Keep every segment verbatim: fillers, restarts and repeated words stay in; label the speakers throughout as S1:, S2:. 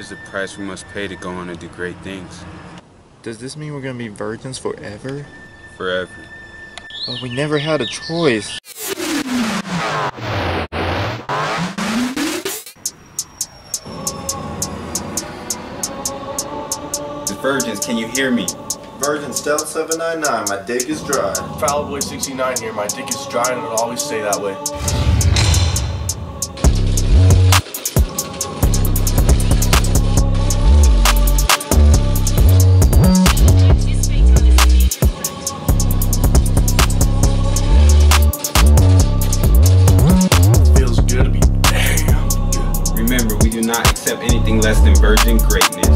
S1: is the price we must pay to go on and do great things.
S2: Does this mean we're gonna be virgins forever?
S1: Forever.
S2: But we never had a choice.
S1: Virgins, can you hear me?
S3: Virgin Stealth seven nine nine, my dick is dry.
S4: Foul Boy sixty-nine here, my dick is dry and it'll always stay that way. Feels good to be damn good.
S1: Remember, we do not accept anything less than virgin greatness.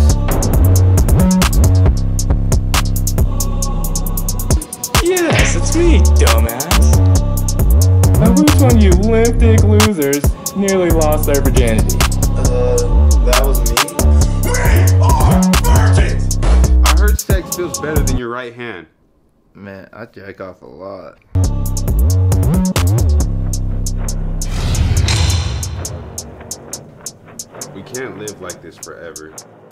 S5: Yes, it's me, dumbass. Now which one of you limp dick losers nearly lost their virginity?
S3: Uh, that was me?
S4: We are virgins!
S1: I heard sex feels better than your right hand.
S3: Man, I jack off a lot.
S1: We can't live like this forever.